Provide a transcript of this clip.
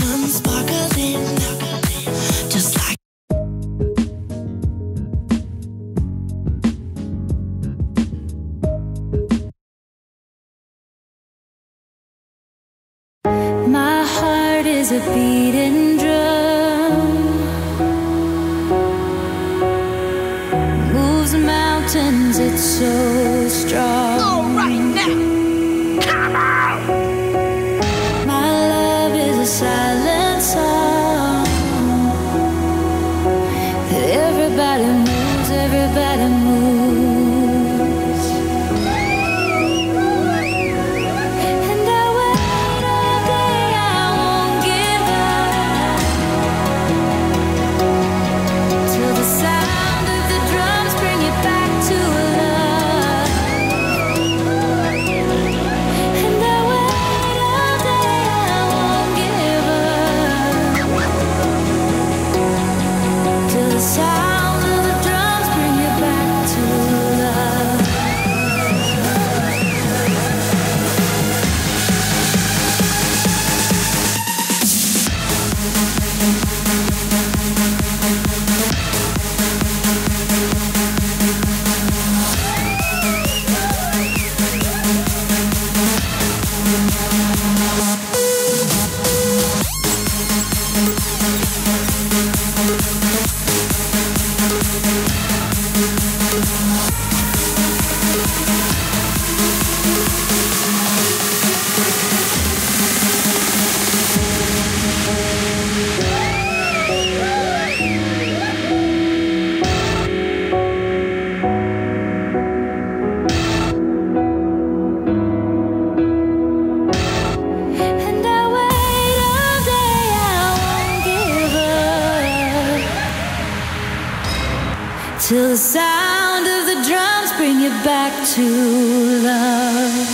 sun sparkling, just like my heart is a beating drum, moves mountains, it's so strong. All right now, come on. My love is a silent song that everybody moves, everybody moves. And I wait all day, I won't give up till the sound of the drums bring it back to love. And I wait all day, I won't give up till the sound of the drums bring it back to love. And I wait all day, I won't give up till the sound of the drums bring it back to love.